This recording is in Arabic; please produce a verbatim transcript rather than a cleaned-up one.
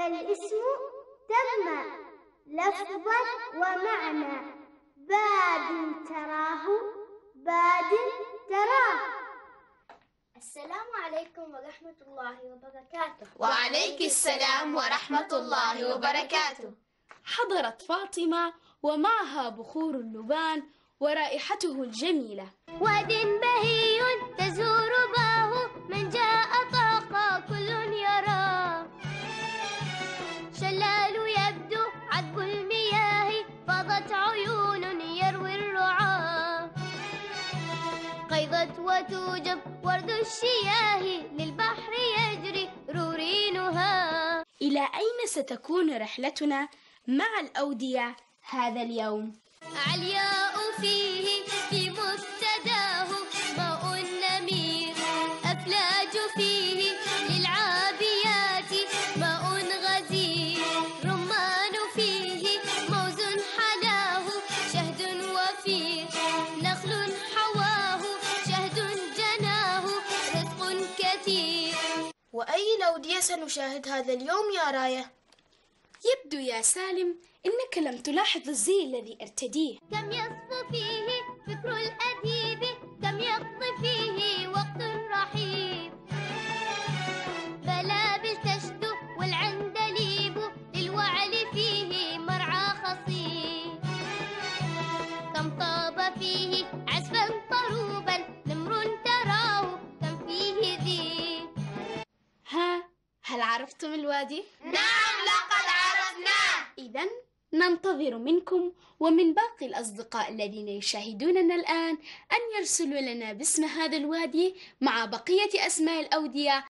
الاسم تم لفظا ومعنى. باد تراه باد تراه. السلام عليكم ورحمة الله وبركاته. وعليك السلام ورحمة الله وبركاته. حضرت فاطمة ومعها بخور اللبان ورائحته الجميلة. واد بهي تزور باه، من جاء طاق كل يراه. شلال يبدو عذب المياه، فاضت عيون يروي الرعاه. قيضت وتوجب ورد الشياه، للبحر يجري رورينها. إلى أين ستكون رحلتنا مع الأودية هذا اليوم؟ علياء فيه في مبتداه، ماء نمير أفلاج فيه للعابيات، ماء غزير رمان فيه موز حلاه، شهد وفير نخل حواه، شهد جناه رزق كثير. وأي الأودية سنشاهد هذا اليوم يا راية؟ يبدو يا سالم إنك لم تلاحظ الزي الذي ارتديه. كم يصفو فيه فكر الأديب، كم يقضي فيه وقت رحيب. بلابل تشدو والعندليب، للوعل فيه مرعى خصيب. كم طاب فيه عزفا طروبا، نمر تراه كم فيه ذيب. ها، هل عرفتم الوادي؟ نعم لقد عرفناه. إذن ننتظر منكم ومن باقي الأصدقاء الذين يشاهدوننا الآن أن يرسلوا لنا باسم هذا الوادي مع بقية أسماء الأودية